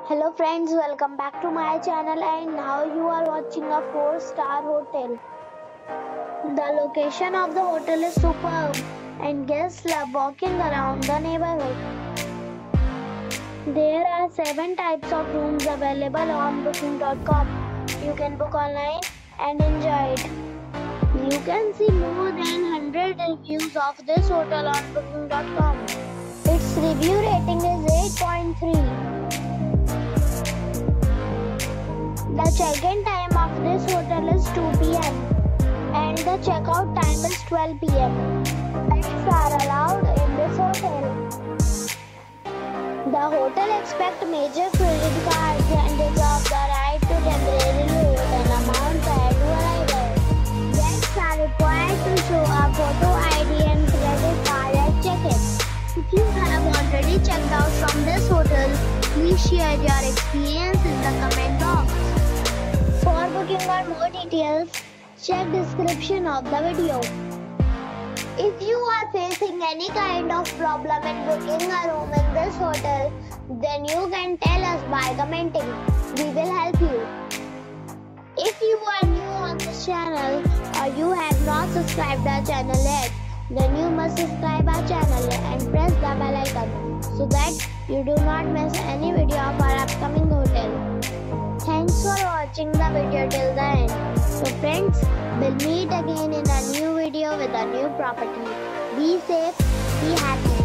Hello friends, welcome back to my channel, and now you are watching a 4-star hotel. The location of the hotel is superb and guests love walking around the neighborhood. There are 7 types of rooms available on booking.com. You can book online and enjoy it. You can see more than 100 reviews of this hotel on booking.com. Its review rating is 8.3. The check-in time of this hotel is 2 p.m. and the check-out time is 12 p.m. Pets are allowed in this hotel. The hotel accepts major credit cards and reserves the right to temporarily hold an amount prior to arrival. Guests are required to show a photo ID and credit card at check-in. If you have already checked out from this hotel, please share your experience in the comment box. For booking or more details, check description of the video. If you are facing any kind of problem in booking a room in this hotel, then you can tell us by commenting. We will help you. If you are new on this channel or you have not subscribed our channel yet, then you must subscribe our channel and press the bell icon so that you do not miss any video of our upcoming hotel. Thanks for watching the video till the end. So friends, we'll meet again in a new video with a new property. Be safe, be happy.